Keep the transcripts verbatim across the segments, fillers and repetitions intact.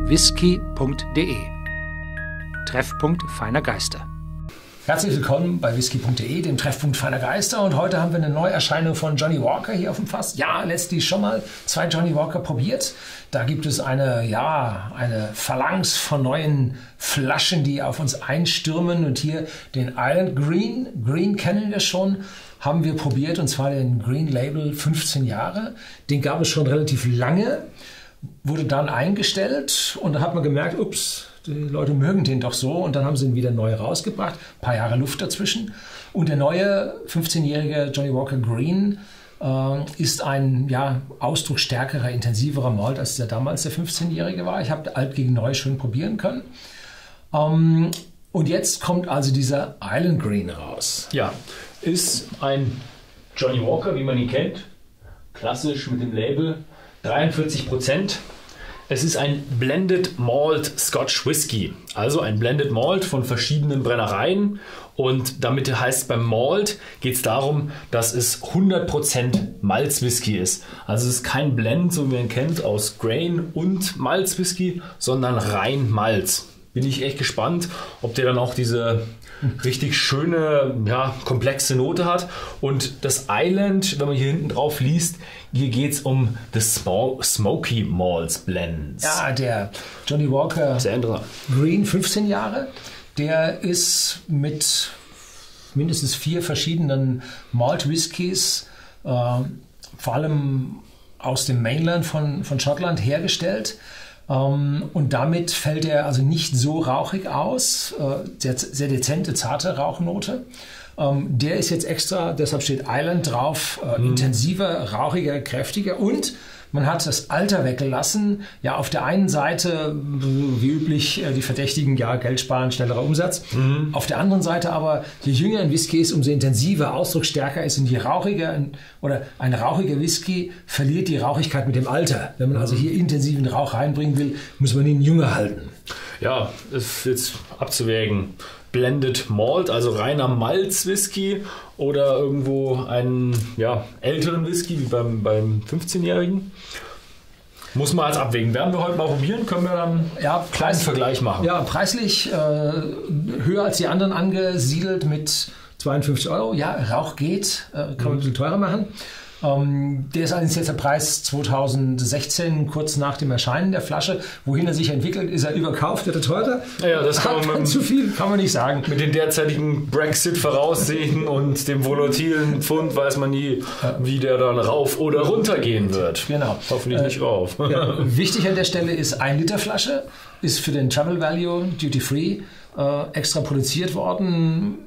whisky punkt de. Treffpunkt feiner Geister. Herzlich willkommen bei whisky punkt de, dem Treffpunkt feiner Geister. Und heute haben wir eine Neuerscheinung von Johnnie Walker hier auf dem Fass. Ja, letztlich schon mal zwei Johnnie Walker probiert. Da gibt es eine, ja, eine Phalanx von neuen Flaschen, die auf uns einstürmen. Und hier den Island Green. Green kennen wir schon, haben wir probiert. Und zwar den Green Label fünfzehn Jahre. Den gab es schon relativ lange. Wurde dann eingestellt und da hat man gemerkt, ups, die Leute mögen den doch so, und dann haben sie ihn wieder neu rausgebracht, ein paar Jahre Luft dazwischen. Und der neue fünfzehnjährige Johnnie Walker Green äh, ist ein ja, ausdrucksstärkerer, intensiverer Malt, als der damals der fünfzehnjährige war. Ich habe alt gegen neu schön probieren können. Ähm, und jetzt kommt also dieser Island Green raus. Ja, ist ein Johnnie Walker, wie man ihn kennt, klassisch mit dem Label. dreiundvierzig Prozent. Es ist ein Blended Malt Scotch Whisky, also ein Blended Malt von verschiedenen Brennereien. Und damit heißt beim Malt geht es darum, dass es hundert Prozent Malzwhisky ist. Also es ist kein Blend, so wie man ihn kennt, aus Grain und Malzwhisky, sondern rein Malz. Bin ich echt gespannt, ob der dann auch diese richtig schöne, ja, komplexe Note hat. Und das Island, wenn man hier hinten drauf liest, hier geht es um the Smoky Malts Blends. Ja, der Johnnie Walker Green, fünfzehn Jahre, der ist mit mindestens vier verschiedenen Malt Whiskys, äh, vor allem aus dem Mainland von, von Schottland hergestellt. Um, und damit fällt er also nicht so rauchig aus, äh, sehr, sehr dezente, zarte Rauchnote. Um, der ist jetzt extra, deshalb steht Island drauf, äh, mhm. intensiver, rauchiger, kräftiger, und man hat das Alter weggelassen. Ja, auf der einen Seite, wie üblich, die Verdächtigen, ja, Geld sparen, schnellerer Umsatz. Mhm. Auf der anderen Seite aber, je jünger ein Whisky ist, umso intensiver, ausdrucksstärker ist, und je rauchiger ein, oder ein rauchiger Whisky verliert die Rauchigkeit mit dem Alter. Wenn man also hier intensiven Rauch reinbringen will, muss man ihn jünger halten. Ja, ist jetzt abzuwägen. Blended Malt, also reiner Malz-Whisky, oder irgendwo einen ja, älteren Whisky, wie beim, beim fünfzehnjährigen. Muss man als abwägen. Werden wir heute mal probieren, können wir dann ja, einen kleinen Vergleich machen. Ja, preislich äh, höher als die anderen angesiedelt mit zweiundfünfzig Euro. Ja, Rauch geht, äh, kann man ein bisschen teurer machen. Um, der ist allerdings jetzt der Preis zweitausendsechzehn, kurz nach dem Erscheinen der Flasche. Wohin er sich entwickelt, ist er überkauft, wird er teurer. Ja, das kann man mit, zu viel kann man nicht sagen. Mit den derzeitigen Brexit-Voraussehen und dem volatilen Pfund weiß man nie, wie der dann rauf oder runter gehen wird. Genau. Hoffentlich äh, nicht rauf. Ja, wichtig an der Stelle ist, ein Liter Flasche ist für den Travel Value Duty Free äh, extra produziert worden.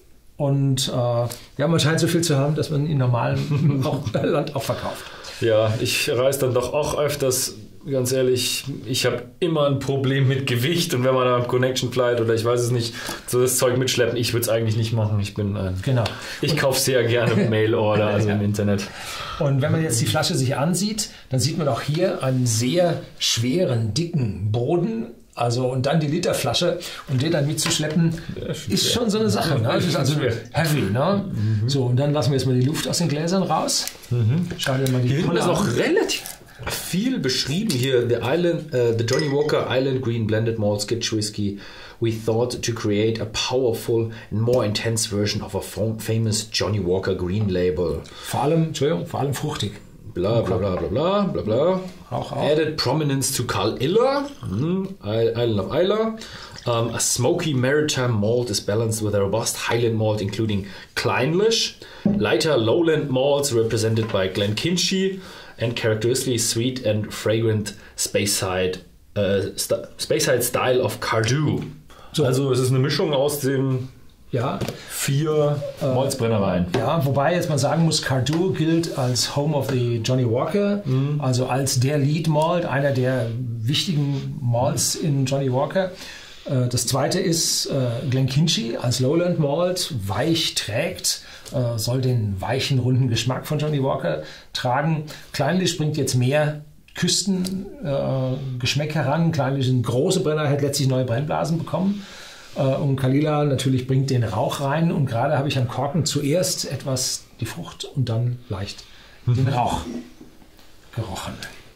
Und äh, ja, man scheint so viel zu haben, dass man in normalem Land auch verkauft. Ja, ich reise dann doch auch öfters, ganz ehrlich, ich habe immer ein Problem mit Gewicht, und wenn man da am Connection Flight oder ich weiß es nicht, so das Zeug mitschleppen, ich würde es eigentlich nicht machen. Ich bin ein, genau. Ich kaufe sehr gerne Mail-Order, also ja. Im Internet. Und wenn man jetzt die Flasche sich ansieht, dann sieht man auch hier einen sehr schweren, dicken Boden. Also, und dann die Literflasche, und den dann mitzuschleppen, ist schon so eine Sache. Ne? Das ist also heavy. Ne? Mhm. So, und dann lassen wir jetzt mal die Luft aus den Gläsern raus. Mhm. Schau dir mal die Hier hinten ist auch relativ viel beschrieben. Hier, the, Island, uh, the Johnnie Walker Island Green Blended Malt Scotch Whisky. We thought to create a powerful and more intense version of a famous Johnnie Walker Green Label. Vor allem, Entschuldigung, vor allem fruchtig. Bla bla bla bla bla bla bla. Auch, auch. Added prominence to Carl Iller, mm, Island of Islay. Um, a smoky maritime malt is balanced with a robust Highland malt, including Clynelish. Lighter lowland malts represented by Glenkinchie, and characteristically sweet and fragrant Speyside, uh, st Speyside style of Cardew. So. Also es ist eine Mischung aus dem Ja. Vier äh, Malzbrennereien. Ja, wobei jetzt man sagen muss, Cardew gilt als Home of the Johnnie Walker, mhm. also als der Lead Malt, einer der wichtigen Malts in Johnnie Walker. Äh, das zweite ist äh, Glenkinchie als Lowland Malt, weich trägt, äh, soll den weichen, runden Geschmack von Johnnie Walker tragen. Clynelish bringt jetzt mehr Küstengeschmack äh, heran. Clynelish ist ein großer Brenner, hat letztlich neue Brennblasen bekommen. Und Kalila natürlich bringt den Rauch rein, und gerade habe ich am Korken zuerst etwas die Frucht und dann leicht den Rauch gerochen.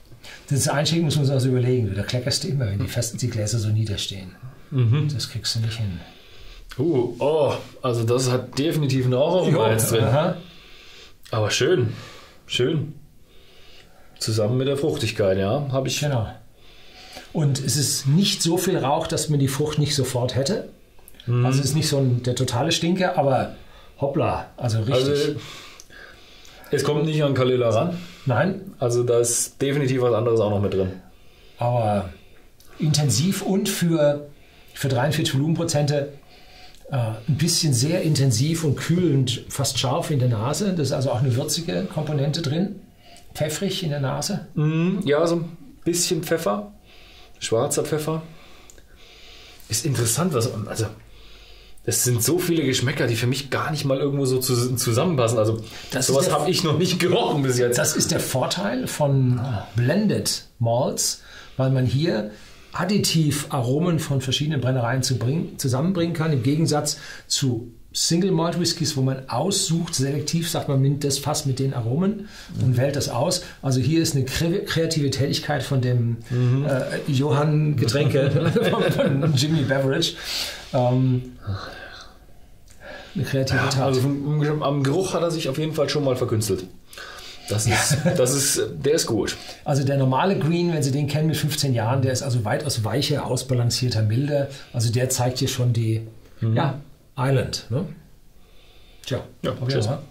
Das Einschenken muss man sich also überlegen. Da kleckerst du immer, wenn die festen die Gläser so niederstehen. Mhm. Das kriegst du nicht hin. Uh, oh, also das hat definitiv einen Raucher jetzt drin. Aha. Aber schön, schön. Zusammen mit der Fruchtigkeit, ja, habe ich. Genau. Und es ist nicht so viel Rauch, dass man die Frucht nicht sofort hätte. Mhm. Also es ist nicht so ein, der totale Stinker, aber hoppla, also richtig. Also, es kommt nicht an Kahlua ran. Nein. Also da ist definitiv was anderes auch noch mit drin. Aber intensiv und für, für dreiundvierzig Volumenprozente äh, ein bisschen sehr intensiv und kühlend, fast scharf in der Nase. Das ist also auch eine würzige Komponente drin. Pfeffrig in der Nase. Mm, ja, so ein bisschen Pfeffer. Schwarzer Pfeffer. Ist interessant, was. Also, es sind so viele Geschmäcker, die für mich gar nicht mal irgendwo so zu, zusammenpassen. Also, das sowas habe ich noch nicht gerochen bis jetzt. Das ist der Vorteil von Blended Malts, weil man hier additiv Aromen von verschiedenen Brennereien zu bringen, zusammenbringen kann, im Gegensatz zu Single Malt Whiskys, wo man aussucht, selektiv sagt man, nimmt das Fass mit den Aromen und wählt das aus. Also hier ist eine kreative Tätigkeit von dem mhm. äh, Johann Getränke von Jimmy Beverage. Ähm, eine kreative Tat. Also vom, am Geruch hat er sich auf jeden Fall schon mal verkünstelt. Das ist, das ist, der ist gut. Also der normale Green, wenn Sie den kennen mit fünfzehn Jahren, der ist also weitaus weicher, ausbalancierter, milder. Also der zeigt hier schon die, mhm. ja, Island, ne? Tja, ja, tschüss. Ja.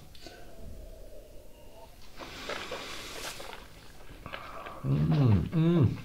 Mm, mm.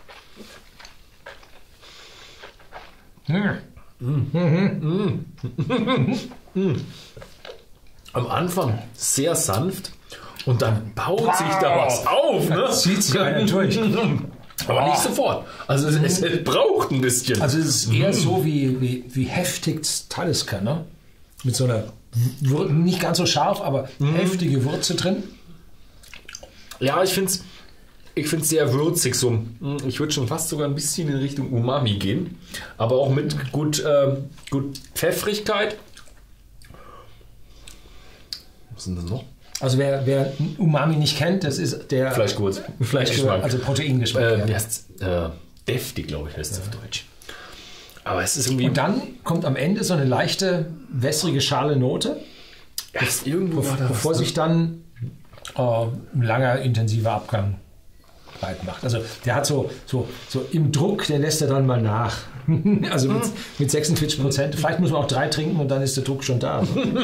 Mm. Mm. Mm. Am Anfang sehr sanft und dann baut wow. sich da was auf. Ne? Das zieht sich einer durch. Aber nicht sofort. Also es, es braucht ein bisschen. Also es ist eher so wie, wie, wie heftig Talisker, ne? Mit so einer, nicht ganz so scharf, aber mhm. heftige Würze drin. Ja, ich finde es ich find's sehr würzig. So. Ich würde schon fast sogar ein bisschen in Richtung Umami gehen. Aber auch mit gut, äh, gut Pfeffrigkeit. Was sind das noch? Also wer, wer Umami nicht kennt, das ist der Fleischgurz. Fleischgeschmack. Also Proteingeschmack. Äh, ja. äh, deftig, glaube ich, heißt es ja. auf Deutsch. Aber es ist irgendwie. Und dann kommt am Ende so eine leichte, wässrige schale Note. Ja, ist irgendwo bevor, bevor sich dann äh, ein langer, intensiver Abgang breit macht. Also der hat so, so, so im Druck, der lässt er dann mal nach. Also mit, mit sechsundvierzig Prozent. Vielleicht muss man auch drei trinken und dann ist der Druck schon da.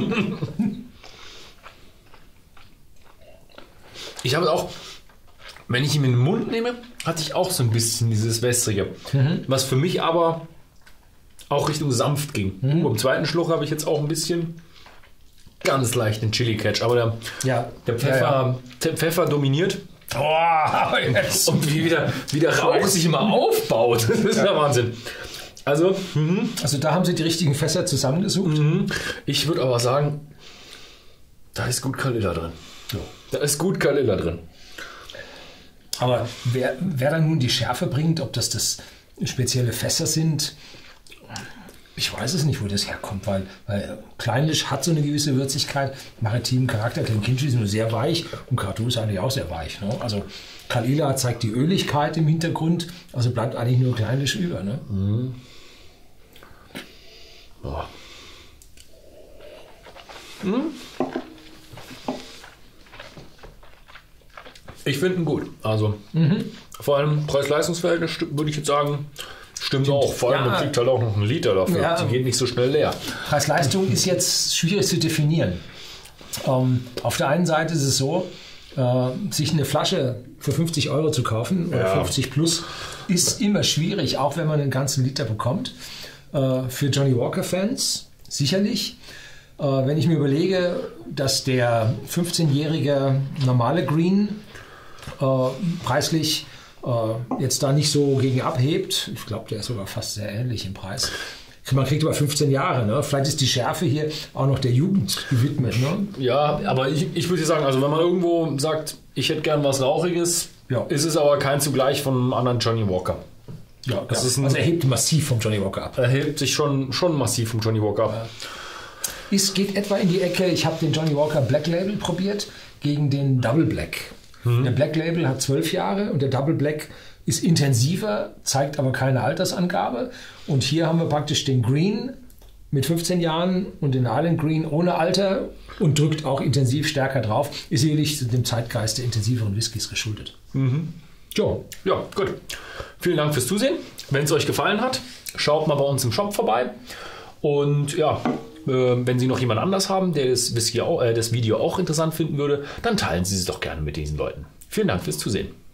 Ich habe auch, wenn ich ihn in den Mund nehme, hatte ich auch so ein bisschen dieses Wässrige. Mhm. Was für mich aber auch Richtung sanft ging. Mhm. Beim zweiten Schluck habe ich jetzt auch ein bisschen ganz leicht den Chili-Catch. Aber der, ja. der Pfeffer, ja, ja. Pfeffer dominiert. Oh, yes. Und wie wieder, wie der Rauch sich immer aufbaut. Das ist ja, ja Wahnsinn. Also, mhm. also da haben sie die richtigen Fässer zusammengesucht. Mhm. Ich würde aber sagen, da ist gut Kahlua drin. Ja. Da ist gut Kahlua drin. Aber wer, wer dann nun die Schärfe bringt, ob das das spezielle Fässer sind, ich weiß es nicht, wo das herkommt, weil, weil Kleinlisch hat so eine gewisse Würzigkeit, maritimen Charakter, Glenkinchie ist nur sehr weich und Cardou ist eigentlich auch sehr weich. Ne? Also Kahlua zeigt die Öligkeit im Hintergrund, also bleibt eigentlich nur Kleinlisch über. Ne? Mhm. Oh. Mhm. Ich finde ihn gut. Also mhm. vor allem Preis-Leistungs-Verhältnis würde ich jetzt sagen, stimmt auch. Vor allem, ja, man kriegt halt auch noch einen Liter dafür. Ja, die geht nicht so schnell leer. Preis-Leistung ist jetzt schwierig zu definieren. Ähm, auf der einen Seite ist es so, äh, sich eine Flasche für fünfzig Euro zu kaufen oder ja. fünfzig plus ist immer schwierig, auch wenn man einen ganzen Liter bekommt. Äh, für Johnnie Walker-Fans sicherlich. Äh, wenn ich mir überlege, dass der fünfzehnjährige normale Green äh, preislich äh, jetzt da nicht so gegen abhebt. Ich glaube, der ist sogar fast sehr ähnlich im Preis. Man kriegt aber fünfzehn Jahre. Ne? Vielleicht ist die Schärfe hier auch noch der Jugend gewidmet. Ne? Ja, aber ich, ich würde sagen, also wenn man irgendwo sagt, ich hätte gern was Rauchiges, ja. ist es aber kein Zugleich von einem anderen Johnnie Walker. Ja, das ja. Ist ein, also er hebt massiv vom Johnnie Walker ab. Er hebt sich schon, schon massiv vom Johnnie Walker ab. Ja. Es geht etwa in die Ecke, ich habe den Johnnie Walker Black Label probiert, gegen den Double Black. Mhm. Der Black Label hat zwölf Jahre und der Double Black ist intensiver, zeigt aber keine Altersangabe. Und hier haben wir praktisch den Green mit fünfzehn Jahren und den Island Green ohne Alter und drückt auch intensiv stärker drauf. Ist sicherlich dem Zeitgeist der intensiveren Whiskys geschuldet. Mhm. Jo. Ja, gut. Vielen Dank fürs Zusehen. Wenn es euch gefallen hat, schaut mal bei uns im Shop vorbei. Und ja, äh, wenn Sie noch jemand anders haben, der das, Whisky auch, äh, das Video auch interessant finden würde, dann teilen Sie es doch gerne mit diesen Leuten. Vielen Dank fürs Zusehen.